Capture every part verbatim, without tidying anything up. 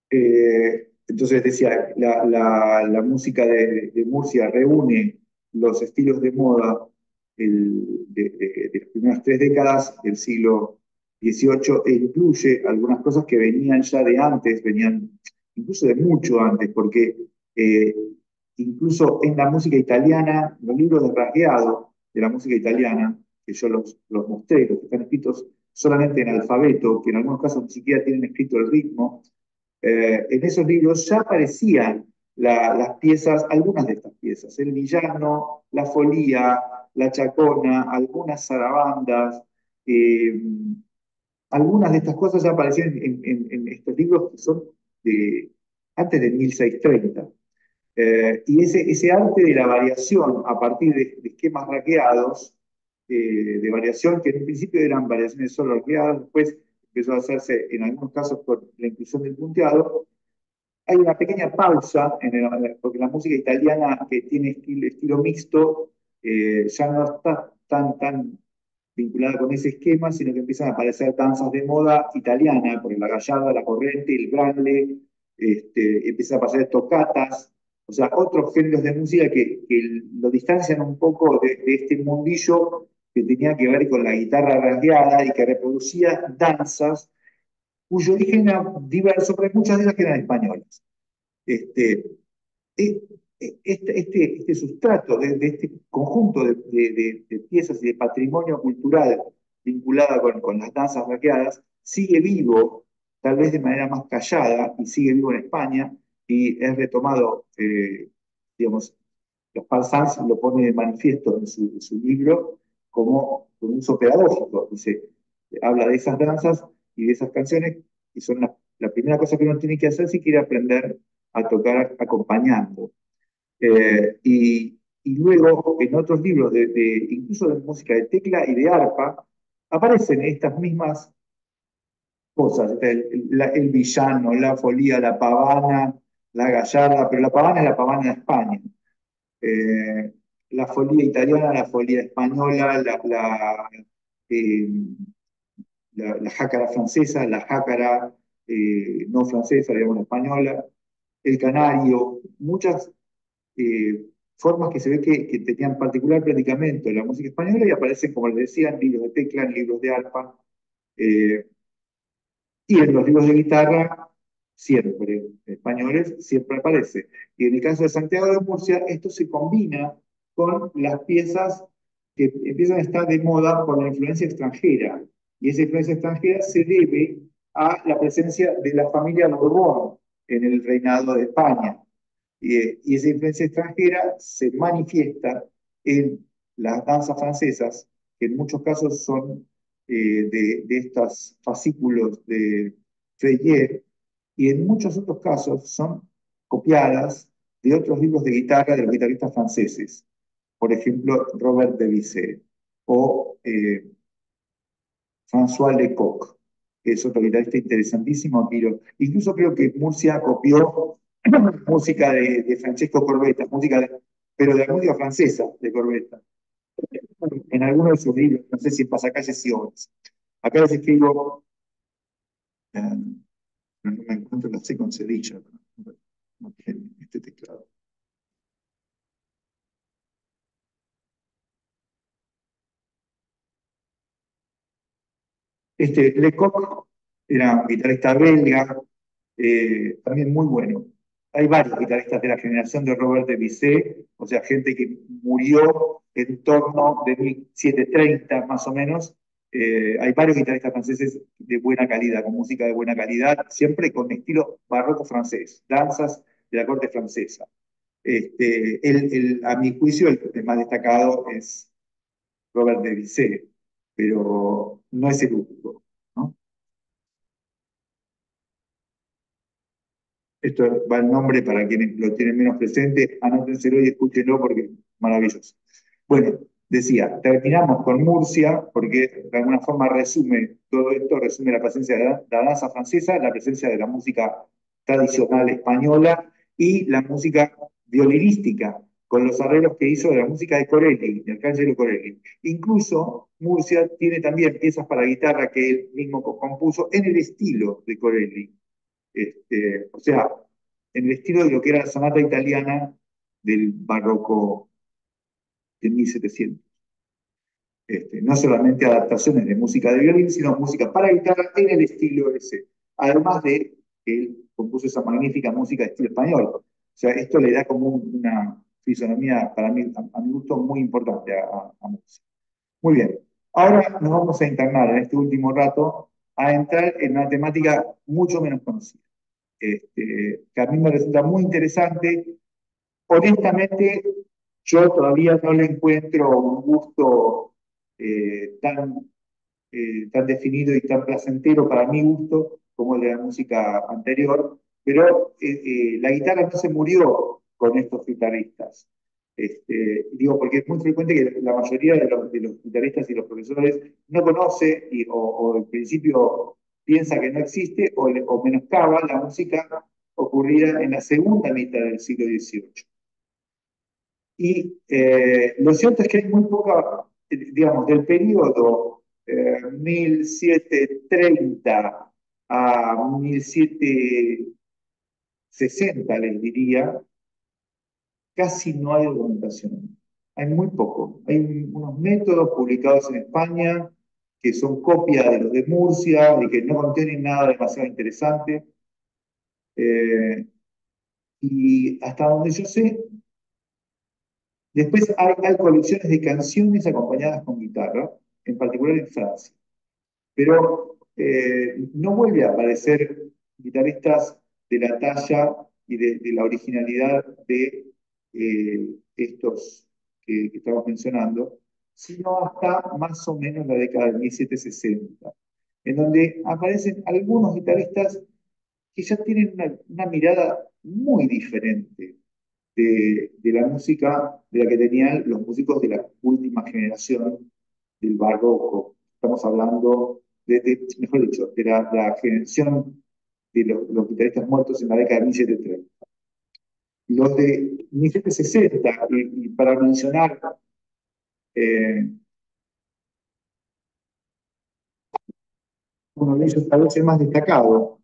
Eh, entonces decía, la, la- la música de, de Murcia reúne los estilos de moda el- de, de- de las primeras tres décadas del siglo dieciocho e incluye algunas cosas que venían ya de antes, venían incluso de mucho antes, porque eh, incluso en la música italiana, los libros de rasgueado de la música italiana, que yo los, los mostré, los que están escritos solamente en alfabeto, que en algunos casos ni siquiera tienen escrito el ritmo, eh, en esos libros ya aparecían la, las piezas, algunas de estas piezas, el villano, la folía, la chacona, algunas zarabandas, eh, algunas de estas cosas ya aparecían en, en, en estos libros que son de antes de mil seiscientos treinta. Eh, y ese, ese arte de la variación a partir de, de esquemas raqueados, eh, de variación que en un principio eran variaciones solo raqueadas, después empezó a hacerse en algunos casos por la inclusión del punteado. Hay una pequeña pausa, en el, porque la música italiana que tiene estilo, estilo mixto eh, ya no está tan, tan vinculada con ese esquema, sino que empiezan a aparecer danzas de moda italiana, por la gallarda, la corrente, el branle, este, empiezan a aparecer tocatas, o sea, otros géneros de música que, que lo distancian un poco de, de, este mundillo que tenía que ver con la guitarra rasgueada y que reproducía danzas cuyo origen era diverso, pero muchas de ellas que eran españolas. Este, e, e, este, este, este sustrato de, de este conjunto de, de, de, piezas y de patrimonio cultural vinculada con, con las danzas raqueadas sigue vivo, tal vez de manera más callada, y sigue vivo en España, y es retomado, eh, digamos, los Parsans lo pone de manifiesto en su, en su libro como un uso pedagógico. Dice, habla de esas danzas y de esas canciones, y son la, la primera cosa que uno tiene que hacer si quiere aprender a tocar acompañando. Eh, y, y, luego en otros libros, de, de, incluso de música de tecla y de arpa, aparecen estas mismas cosas, el, la, el villano, la folía, la pavana, la gallarda, pero la pavana es la pavana de España. Eh, la folía italiana, la folía española, la, la, eh, la, la jácara francesa, la jácara eh, no francesa, digamos, la española, el canario, muchas eh, formas que se ve que, que, tenían particular predicamento en la música española y aparecen, como les decía, en libros de tecla, en libros de arpa, eh, y en los libros de guitarra, siempre, españoles, siempre aparece. Y en el caso de Santiago de Murcia, esto se combina con las piezas que empiezan a estar de moda por la influencia extranjera. Y esa influencia extranjera se debe a la presencia de la familia Borbón en el reinado de España. Y, y esa influencia extranjera se manifiesta en las danzas francesas, que en muchos casos son eh, de, de estos fascículos de Feyet, y en muchos otros casos son copiadas de otros libros de guitarra de los guitarristas franceses, por ejemplo, Robert Debussy o eh, François Lecoq, que es otro guitarrista interesantísimo, pero incluso creo que Murcia copió música de, de Francesco Corbetta, música de, pero de la música francesa de Corbetta, en algunos de sus libros, no sé si en Pasacalles y Obras. Acá les escribo, eh, no me encuentro la C con cerilla, no, no tiene este teclado. Este, Lecoq era un guitarrista belga, eh, también muy bueno. Hay varios guitarristas de la generación de Robert Debussy, o sea, gente que murió en torno de mil setecientos treinta más o menos. Eh, hay varios guitarristas franceses de buena calidad, con música de buena calidad, siempre con estilo barroco francés, danzas de la corte francesa. Este, el, el, a mi juicio, el, el más destacado es Robert Debussy, pero no es el único, ¿no? Esto va el nombre para quienes lo tienen menos presente, anótenselo y escúchenlo porque es maravilloso. Bueno, decía, terminamos con Murcia, porque de alguna forma resume todo esto, resume la presencia de la, la danza francesa, la presencia de la música tradicional española y la música violinística, con los arreglos que hizo de la música de Corelli, de Arcangelo Corelli. Incluso Murcia tiene también piezas para guitarra que él mismo compuso en el estilo de Corelli. Este, o sea, en el estilo de lo que era la sonata italiana del barroco de mil setecientos. Este, no solamente adaptaciones de música de violín, sino música para guitarra en el estilo ese. Además de que él compuso esa magnífica música de estilo español. O sea, esto le da como una fisonomía, para mí, a, a mi gusto, muy importante a, a, a música. Muy bien. Ahora nos vamos a internar en este último rato a entrar en una temática mucho menos conocida, este, que a mí me resulta muy interesante. Honestamente, yo todavía no le encuentro un gusto eh, tan, eh, tan definido y tan placentero para mi gusto como el de la música anterior, pero eh, eh, la guitarra no se murió con estos guitarristas. Este, digo, porque es muy frecuente que la mayoría de los, de los guitarristas y los profesores no conoce y, o, o en principio piensa que no existe o, o menoscaba la música ocurrida en la segunda mitad del siglo dieciocho. Y eh, lo cierto es que hay muy poca, digamos, del periodo eh, mil setecientos treinta a mil setecientos sesenta, les diría, casi no hay documentación. Hay muy poco. Hay unos métodos publicados en España que son copia de los de Murcia y que no contienen nada demasiado interesante. Eh, y hasta donde yo sé, después hay, hay colecciones de canciones acompañadas con guitarra, en particular en Francia. Pero eh, no vuelve a aparecer guitarristas de la talla y de, de la originalidad de eh, estos que, que estamos mencionando, sino hasta más o menos la década de mil setecientos sesenta, en donde aparecen algunos guitarristas que ya tienen una, una mirada muy diferente de, de, la música de la que tenían los músicos de la última generación del barroco. Estamos hablando, de, de mejor dicho, de la, la generación de los, los guitarristas muertos en la década de mil setecientos treinta. Los de mil setecientos sesenta, y, y para mencionar eh, uno de ellos, tal vez el más destacado,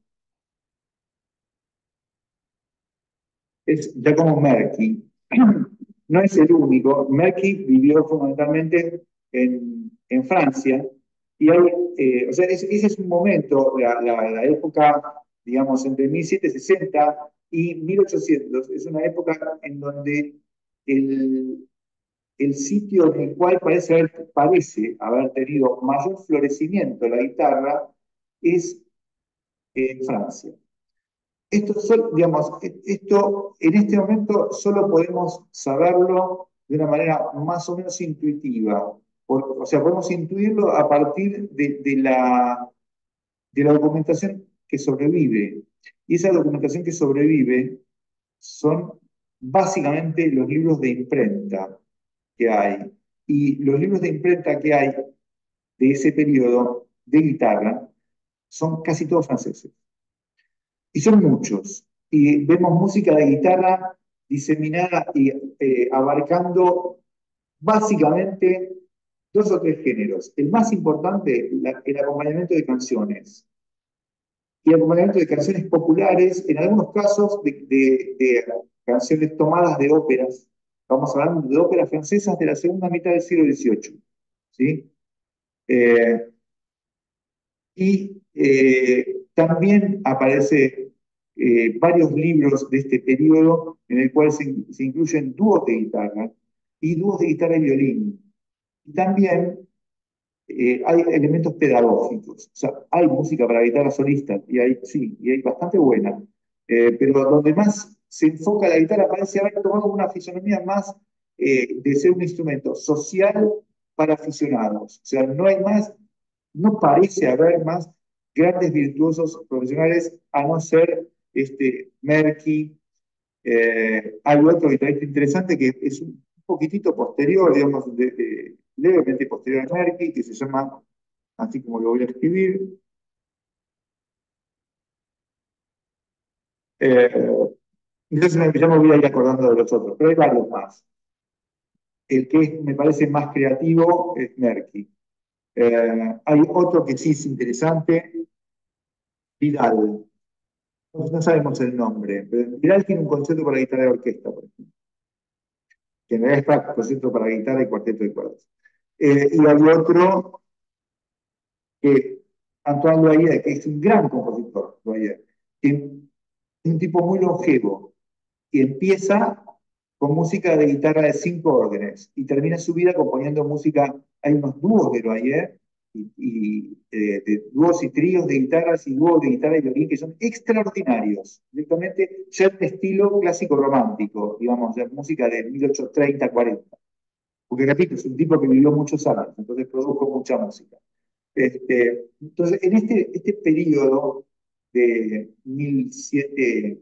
es Giacomo Merchi. No es el único. Merchi vivió fundamentalmente en, en Francia. Y hay, eh, o sea, ese, ese es un momento, la, la, la época, digamos, entre mil setecientos sesenta y mil ochocientos, es una época en donde el, el sitio en el cual parece haber, parece haber tenido mayor florecimiento la guitarra es en Francia. Esto, digamos, esto en este momento solo podemos saberlo de una manera más o menos intuitiva. Por, o sea, podemos intuirlo a partir de, de, la, de la documentación que sobrevive. Y esa documentación que sobrevive son básicamente los libros de imprenta que hay. Y los libros de imprenta que hay de ese periodo de guitarra son casi todos franceses. Y son muchos. Y vemos música de guitarra diseminada y eh, abarcando básicamente dos o tres géneros. El más importante, la, el acompañamiento de canciones. Y el acompañamiento de canciones populares, en algunos casos de, de, de canciones tomadas de óperas. Estamos hablando de óperas francesas de la segunda mitad del siglo dieciocho. ¿Sí? Eh, y eh, también aparece eh, varios libros de este periodo en el cual se, se incluyen dúos de guitarra y dúos de guitarra y violín. Y también eh, hay elementos pedagógicos. O sea, hay música para guitarra solista, y hay, sí, y hay bastante buena. Eh, pero donde más se enfoca la guitarra parece haber tomado una fisonomía más eh, de ser un instrumento social para aficionados. O sea, no hay más, no parece haber más grandes virtuosos profesionales a no ser este, Mercky. Eh, hay otro guitarrista interesante que es un poquitito posterior, digamos, de, de, levemente posterior a Mercky, que se llama, así como lo voy a escribir, eh, entonces ya me voy a ir acordando de los otros, pero hay varios más. El que es, me parece más creativo es Mercky. Eh, hay otro que sí es interesante, Vidal. no sabemos el nombre, pero Viral tiene un concepto para guitarra de orquesta, por ejemplo, que en realidad es para concepto para guitarra y cuarteto de cuerdas. Eh, y hay otro que Antoine Loyer, que es un gran compositor, Loyer, que es un tipo muy longevo, y empieza con música de guitarra de cinco órdenes y termina su vida componiendo música. Hay unos dúos de Loyer y, y eh, de dúos y tríos de guitarras y dúos de guitarra y violín que son extraordinarios, directamente ya en estilo clásico romántico, digamos, de música de mil ochocientos treinta, cuarenta. Porque repito, es un tipo que vivió muchos años, entonces produjo mucha música. Este, entonces, en este, este periodo de mil setecientos,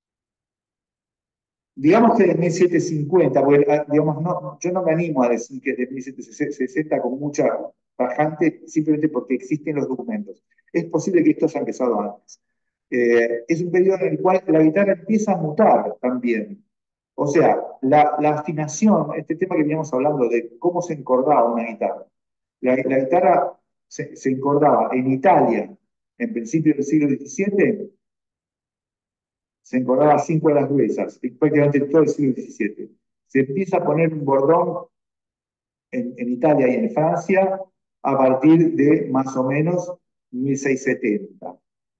digamos que de mil setecientos cincuenta, porque ah, digamos, no, yo no me animo a decir que es de mil setecientos sesenta con mucha bajante, simplemente porque existen los documentos. Es posible que esto haya empezado antes. Eh, es un periodo en el cual la guitarra empieza a mutar también. O sea, la, la afinación, este tema que veníamos hablando de cómo se encordaba una guitarra. La, la guitarra se, se encordaba en Italia en principios del siglo diecisiete, se encordaba cinco cuerdas gruesas, y prácticamente todo el siglo diecisiete. Se empieza a poner un bordón en, en Italia y en Francia a partir de más o menos mil seiscientos setenta.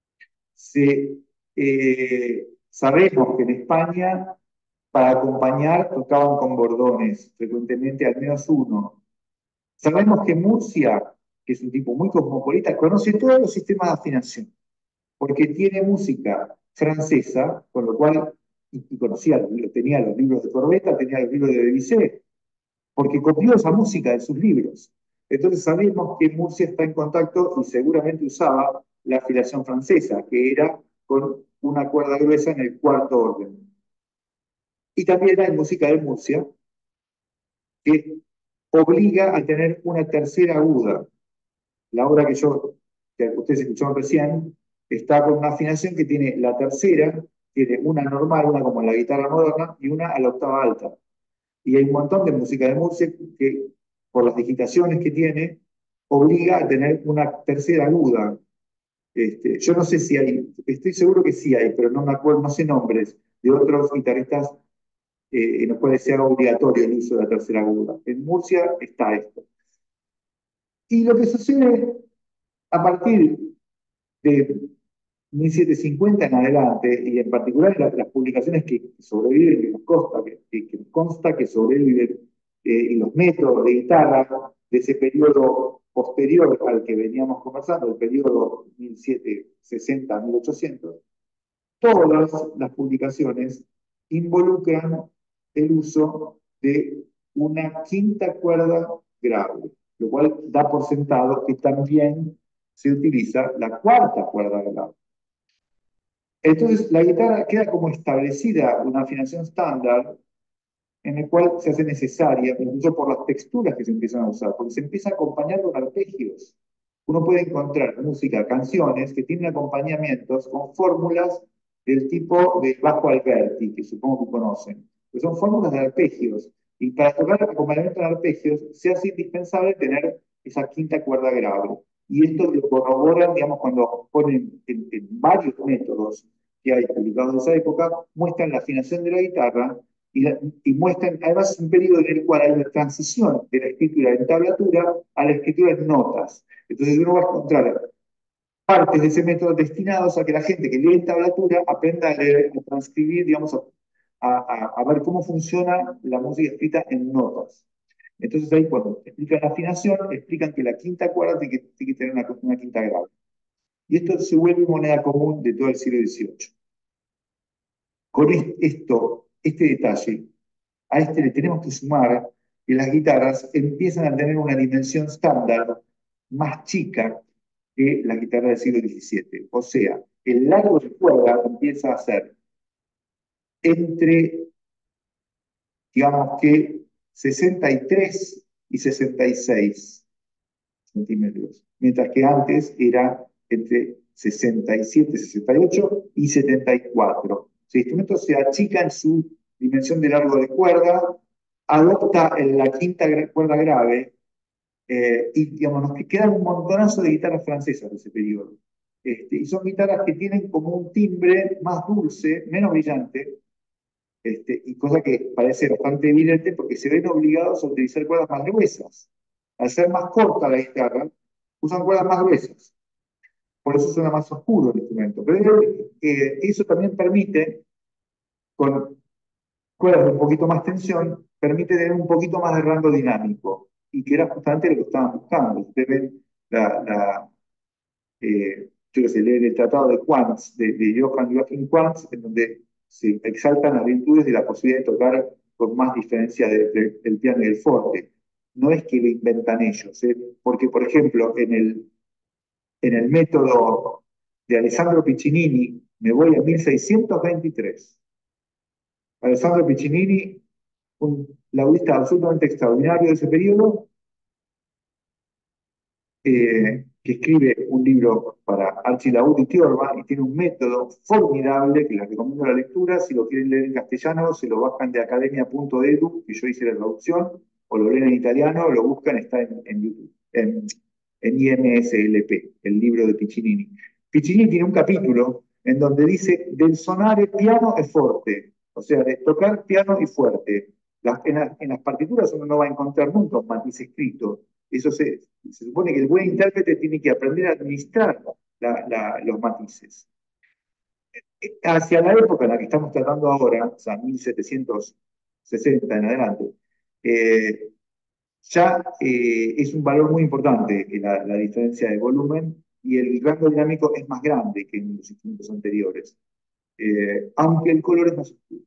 Se, eh, sabemos que en España, para acompañar, tocaban con bordones, frecuentemente al menos uno. Sabemos que Murcia, que es un tipo muy cosmopolita, conoce todos los sistemas de afinación, porque tiene música francesa, con lo cual, y, y conocía, tenía los libros de Corbetta, tenía los libros de Debussy, porque copió esa música de sus libros. Entonces sabemos que Murcia está en contacto y seguramente usaba la afinación francesa, que era con una cuerda gruesa en el cuarto orden. Y también hay música de Murcia que obliga a tener una tercera aguda. La obra que yo, que ustedes escucharon recién, está con una afinación que tiene la tercera, tiene una normal, una como en la guitarra moderna, y una a la octava alta. Y hay un montón de música de Murcia que, por las digitaciones que tiene, obliga a tener una tercera aguda. Este, yo no sé si hay, estoy seguro que sí hay, pero no me acuerdo, no sé nombres de otros guitarristas eh, en los cuales sea obligatorio el uso de la tercera aguda. En Murcia está esto. Y lo que sucede a partir de mil setecientos cincuenta en adelante, y en particular las, las publicaciones que sobreviven, que nos consta que, que, que, consta que sobreviven, eh, y los métodos de guitarra de ese periodo posterior al que veníamos conversando, el periodo mil setecientos sesenta a mil ochocientos, todas las publicaciones involucran el uso de una quinta cuerda grave, lo cual da por sentado que también se utiliza la cuarta cuerda grave. Entonces, la guitarra queda como establecida una afinación estándar en el cual se hace necesaria, incluso por las texturas que se empiezan a usar, porque se empieza a acompañar con arpegios. Uno puede encontrar música, canciones que tienen acompañamientos con fórmulas del tipo de bajo Alberti, que supongo que conocen, que son fórmulas de arpegios. Y para tocar acompañamiento de arpegios se hace indispensable tener esa quinta cuerda grave. Y esto lo corroboran, digamos, cuando ponen en, en varios métodos que hay publicados en esa época, muestran la afinación de la guitarra y, y muestran además un periodo en el cual hay una transición de la escritura en tablatura a la escritura en notas. Entonces uno va a encontrar partes de ese método destinados a que la gente que lee en tablatura aprenda a leer, a transcribir, digamos, a, a, a ver cómo funciona la música escrita en notas. Entonces ahí cuando explican la afinación, explican que la quinta cuerda tiene que, tiene que tener una, una quinta grave. Y esto se vuelve moneda común de todo el siglo dieciocho. Con esto, este detalle, a este le tenemos que sumar que las guitarras empiezan a tener una dimensión estándar más chica que la guitarra del siglo diecisiete. O sea, el largo de cuerda empieza a ser entre, digamos que, sesenta y tres y sesenta y seis centímetros, mientras que antes era entre sesenta y siete, sesenta y ocho y setenta y cuatro. Si el instrumento se achica en su dimensión de largo de cuerda, adopta la quinta cuerda grave, eh, y digamos, nos quedan un montonazo de guitarras francesas de ese periodo. Este, y son guitarras que tienen como un timbre más dulce, menos brillante, este, y cosa que parece bastante evidente porque se ven obligados a utilizar cuerdas más gruesas. Al ser más corta la guitarra, usan cuerdas más gruesas. Por eso suena más oscuro el instrumento. Pero eh, eso también permite, con cuerdas de un poquito más tensión, permite tener un poquito más de rango dinámico. Y que era justamente lo que estaban buscando. Ustedes ven la, la eh, yo que sé, leer el Tratado de Quantz, de, de Johann Joachim Quantz, en donde se exaltan las virtudes de la posibilidad de tocar con más diferencia de, de, del piano y el forte. No es que lo inventan ellos, ¿eh? Porque, por ejemplo, en el, en el método de Alessandro Piccinini, me voy a mil seiscientos veintitrés. Alessandro Piccinini, un laudista absolutamente extraordinario de ese periodo, eh, que escribe un libro para Archilaud y Tiorba y tiene un método formidable que les recomiendo la lectura. Si lo quieren leer en castellano, se lo bajan de academia punto edu, que yo hice la traducción, o lo leen en italiano, o lo buscan, está en, en YouTube, en, en I M S L P, el libro de Piccinini. Piccinini tiene un capítulo en donde dice del sonare piano e forte, o sea, de tocar piano y fuerte. Las, en, la, en las partituras uno no va a encontrar nunca un matiz escrito. Eso se, se supone que el buen intérprete tiene que aprender a administrar la, la, los matices. Hacia la época en la que estamos tratando ahora, o sea, mil setecientos sesenta en adelante, eh, ya eh, es un valor muy importante la, la, diferencia de volumen y el rango dinámico es más grande que en los instrumentos anteriores, eh, aunque el color es más oscuro.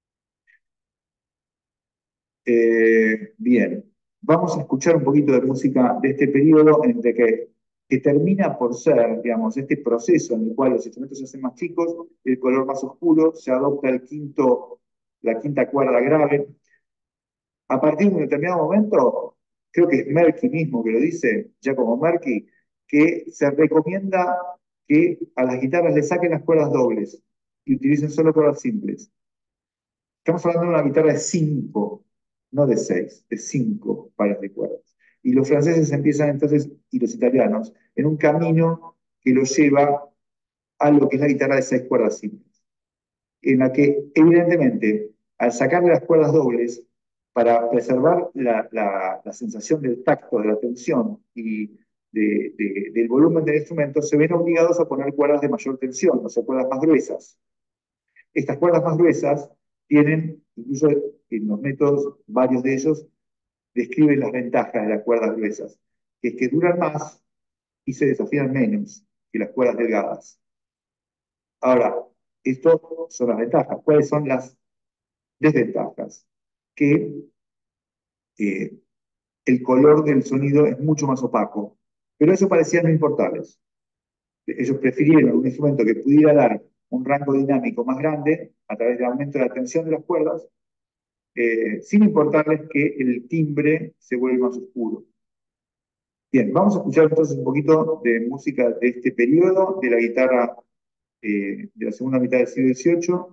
Eh, bien, vamos a escuchar un poquito de música de este periodo en el que, que termina por ser, digamos, este proceso en el cual los instrumentos se hacen más chicos, el color más oscuro, se adopta el quinto, la quinta cuerda grave. A partir de un determinado momento, creo que es Merky mismo que lo dice, Giacomo Merky, que se recomienda que a las guitarras le saquen las cuerdas dobles y utilicen solo cuerdas simples. Estamos hablando de una guitarra de cinco, no de seis, de cinco pares de cuerdas. Y los franceses empiezan entonces, y los italianos, en un camino que los lleva a lo que es la guitarra de seis cuerdas simples, en la que evidentemente al sacarle las cuerdas dobles, para preservar la, la, la sensación del tacto, de la tensión y de, de, del volumen del instrumento, se ven obligados a poner cuerdas de mayor tensión, o sea, cuerdas más gruesas. Estas cuerdas más gruesas tienen, incluso en los métodos, varios de ellos describen las ventajas de las cuerdas gruesas, que es que duran más y se desafían menos que las cuerdas delgadas. Ahora, estas son las ventajas. ¿Cuáles son las desventajas? Que eh, el color del sonido es mucho más opaco, pero eso parecía no importarles. Ellos prefirieron un instrumento que pudiera dar un rango dinámico más grande a través del aumento de la tensión de las cuerdas, eh, sin importarles que el timbre se vuelva más oscuro. Bien, vamos a escuchar entonces un poquito de música de este periodo, de la guitarra eh, de la segunda mitad del siglo dieciocho,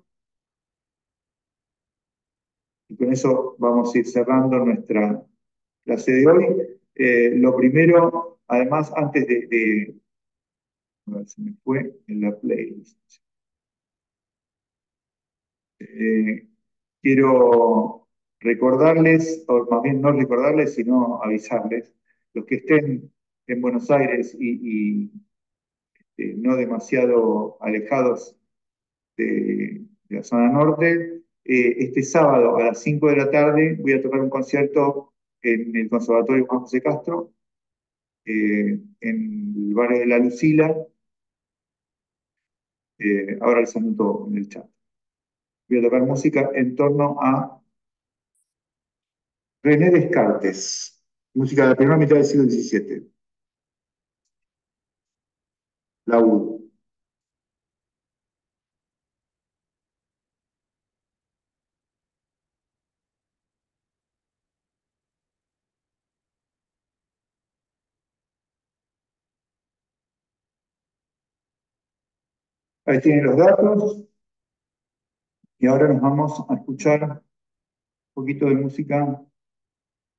y con eso vamos a ir cerrando nuestra clase de hoy. Eh, lo primero, además, antes de, de... A ver, se me fue en la playlist. Eh, quiero recordarles, o más bien no recordarles, sino avisarles, los que estén en Buenos Aires y, y eh, no demasiado alejados de, de la zona norte, eh, este sábado a las cinco de la tarde voy a tocar un concierto en el Conservatorio Juan José Castro, eh, en el barrio de La Lucila. Eh, ahora les anoto en el chat. Voy a tocar música en torno a René Descartes, música de la primera mitad del siglo diecisiete. La U. Ahí tienen los datos. Y ahora nos vamos a escuchar un poquito de música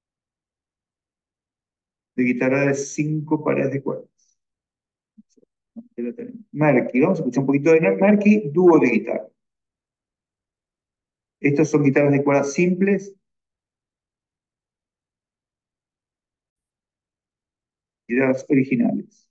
de guitarra de cinco pares de cuerdas. Ahí lo tenemos. Merky, vamos a escuchar un poquito de Merky, dúo de guitarra. Estos son guitarras de cuerdas simples, guitarras originales.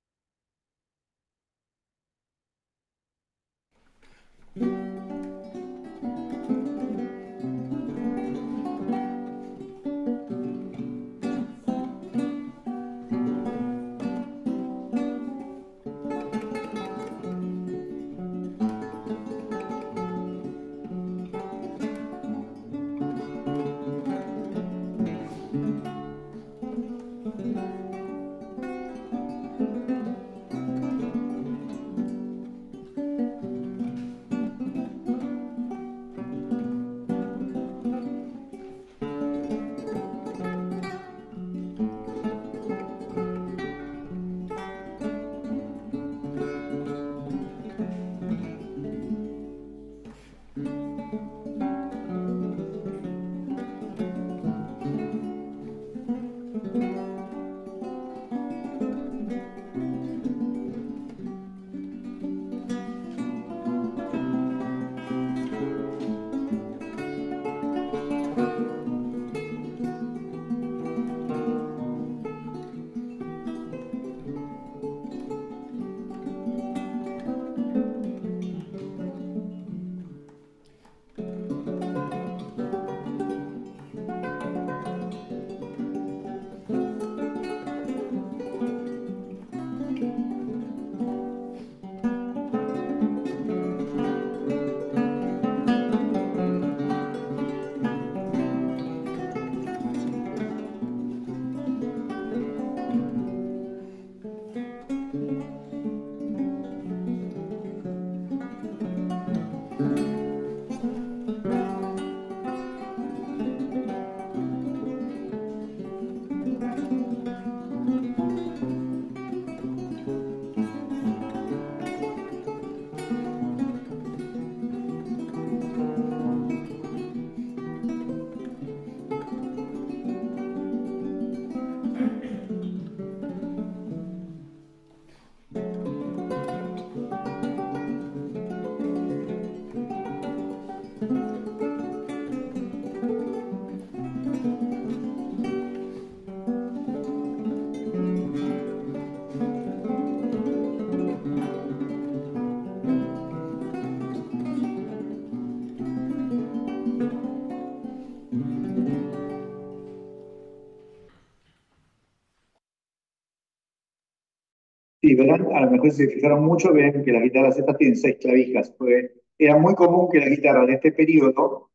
Sí, verán, a lo mejor si se fijaron mucho, ven que las guitarras estas tienen seis clavijas. Pues era muy común que las guitarras de este periodo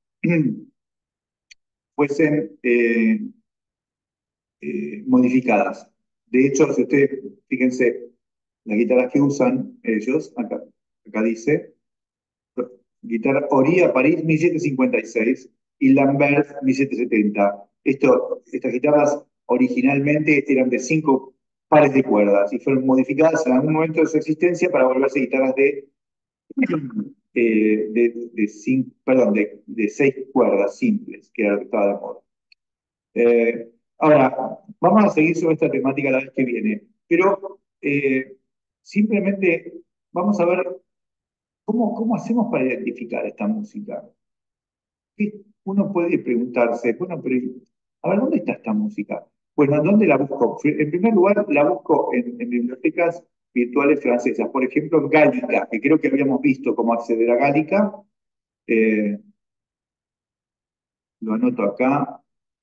fuesen eh, eh, modificadas. De hecho, si ustedes, fíjense, las guitarras que usan ellos, acá, acá dice, guitarra Oria París mil setecientos cincuenta y seis y Lambert mil setecientos setenta. Esto, estas guitarras originalmente eran de cinco pares de cuerdas y fueron modificadas en algún momento de su existencia para volverse guitarras de, eh, de, de, cin- perdón, de, de seis cuerdas simples, que era lo que estaba de moda. Eh, ahora, vamos a seguir sobre esta temática la vez que viene, pero eh, simplemente vamos a ver cómo, cómo hacemos para identificar esta música. ¿Qué? Uno puede preguntarse, bueno, pero a ver, ¿dónde está esta música? Bueno, ¿dónde la busco? En primer lugar, la busco en, en bibliotecas virtuales francesas. Por ejemplo, Gálica, que creo que habíamos visto cómo acceder a Gálica. Eh, lo anoto acá.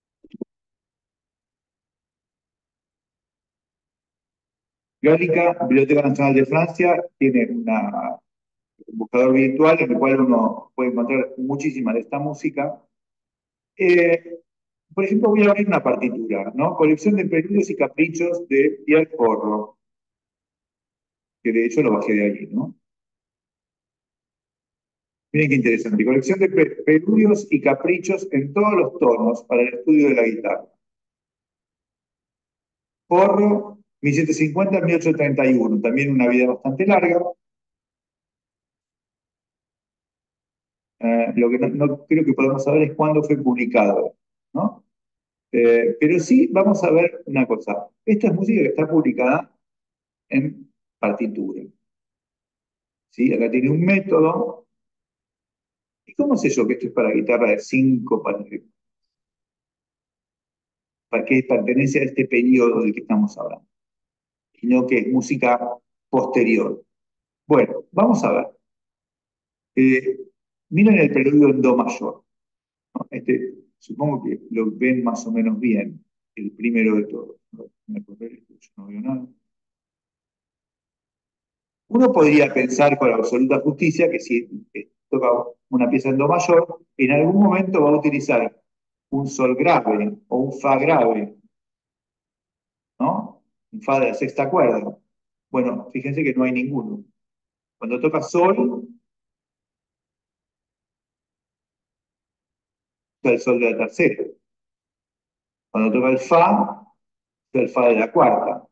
Gálica, Biblioteca Nacional de Francia, tiene una, un buscador virtual en el cual uno puede encontrar muchísima de esta música. Eh, por ejemplo, voy a abrir una partitura, ¿no? Colección de preludios y caprichos de Pierre Porro, que de hecho lo bajé de allí, ¿no? Miren qué interesante. Colección de pre- preludios y caprichos en todos los tonos para el estudio de la guitarra. Porro, mil setecientos cincuenta a mil ochocientos treinta y uno, también una vida bastante larga. Eh, lo que no, no creo que podemos saber es cuándo fue publicado, ¿no? Eh, pero sí vamos a ver una cosa. Esta es música que está publicada en partitura. ¿Sí? Acá tiene un método. ¿Y cómo sé yo que esto es para guitarra de cinco, para, para que pertenece a este periodo del que estamos hablando? Y no que es música posterior. Bueno, vamos a ver. Eh, miren el preludio en do mayor, ¿no? Este, supongo que lo ven más o menos bien, el primero de todos. Me acordé, yo no veo nada. Uno podría pensar con absoluta justicia que si eh, toca una pieza en do mayor, en algún momento va a utilizar un sol grave o un fa grave, ¿no? Un fa de la sexta cuerda. Bueno, fíjense que no hay ninguno. Cuando toca sol, está el sol de la tercera. Cuando toca el fa, está el fa de la cuarta.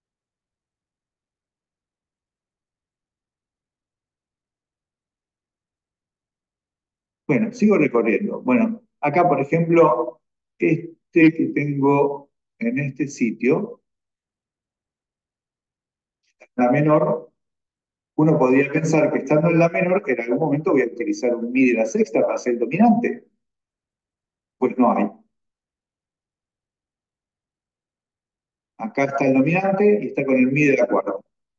Bueno, sigo recorriendo. Bueno, acá, por ejemplo, este que tengo en este sitio, la menor, uno podría pensar que estando en la menor, en algún momento voy a utilizar un mi de la sexta para ser el dominante. Pues no hay. Acá está el dominante y está con el mi de la cuarta.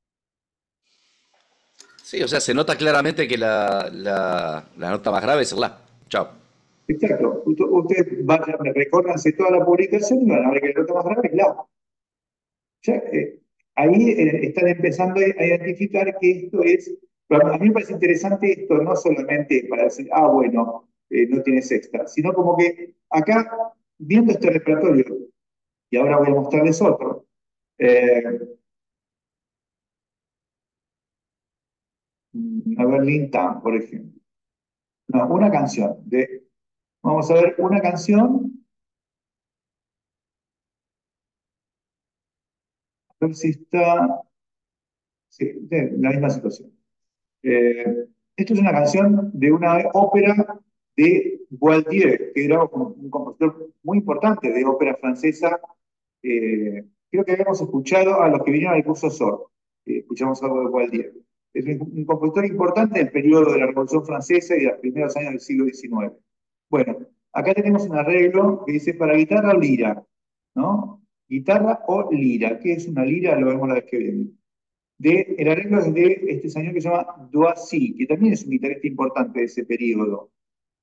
Sí, o sea, se nota claramente que la, la- la nota más grave es el La. Chao. Exacto. Ustedes vayan, recórranse toda la publicación y van a ver que la nota más grave es la. Ya, eh, ahí eh, están empezando a identificar que esto es, pero a mí me parece interesante esto, no solamente para decir, ah, bueno, eh, no tiene sexta, sino como que acá, viendo este repertorio, y ahora voy a mostrarles otro, eh, a ver, Lintan, por ejemplo. No, una canción, de, vamos a ver una canción, a ver si está, sí, de la misma situación. Eh, esto es una canción de una ópera de Gualtier, que era un, un compositor muy importante de ópera francesa. Eh, creo que habíamos escuchado a los que vinieron al curso S O R, eh, escuchamos algo de Gualtier. Es un, un compositor importante del periodo de la Revolución Francesa y de los primeros años del siglo diecinueve. Bueno, acá tenemos un arreglo que dice para guitarra o lira, ¿no? Guitarra o lira. ¿Qué es una lira? Lo vemos la vez que viene de, el arreglo es de este señor que se llama Doisy, que también es un guitarrista importante de ese periodo.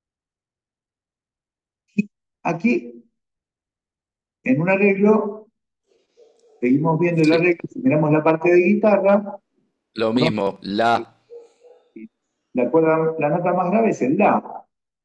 Y aquí, en un arreglo, seguimos viendo el Sí. arreglo, si miramos la parte de guitarra, Lo ¿no? mismo, La. La, cuerda, la nota más grave es el La.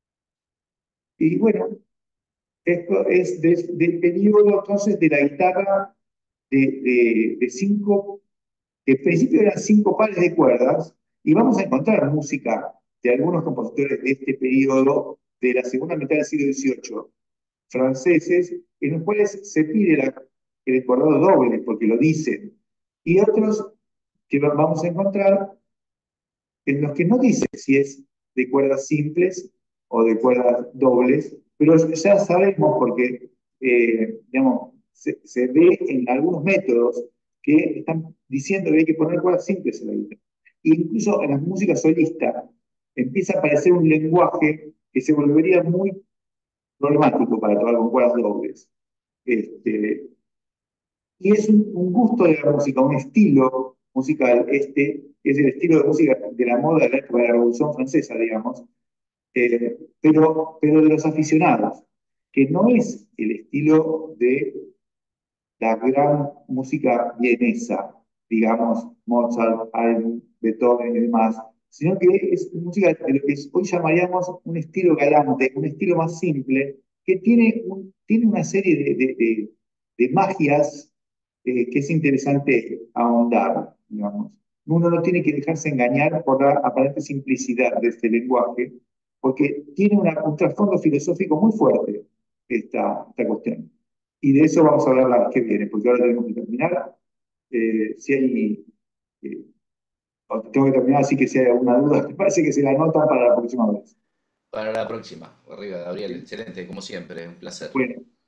Y bueno, esto es de- del periodo entonces de la guitarra de, de, de cinco, que en principio eran cinco pares de cuerdas, y vamos a encontrar música de algunos compositores de este periodo de la segunda mitad del siglo dieciocho franceses, en los cuales se pide la, el acordado doble, porque lo dicen, y otros que vamos a encontrar en los que no dice si es de cuerdas simples o de cuerdas dobles, pero ya sabemos porque, eh, digamos, se, se, ve en algunos métodos que están diciendo que hay que poner cuerdas simples en la guitarra. E incluso en las músicas solistas empieza a aparecer un lenguaje que se volvería muy problemático para tocar con cuerdas dobles. Este, y es un, un, gusto de la música, un estilo musical, este, es el estilo de música de la moda de la época de la Revolución Francesa, digamos, eh, pero, pero de los aficionados, que no es el estilo de la gran música vienesa, digamos, Mozart, Haydn, Beethoven y demás, sino que es música de lo que hoy llamaríamos un estilo galante, un estilo más simple, que tiene, un, tiene una serie de, de, de, de magias eh, que es interesante ahondar, digamos. Uno no tiene que dejarse engañar por la aparente simplicidad de este lenguaje, porque tiene una, un trasfondo filosófico muy fuerte esta, esta cuestión. Y de eso vamos a hablar la vez que viene, porque ahora tenemos que terminar. Eh, si hay, eh, tengo que terminar, así que si hay alguna duda, me parece que se la anotan para la próxima vez. Para la próxima. Arriba, Gabriel. Excelente, como siempre. Un placer. Bueno,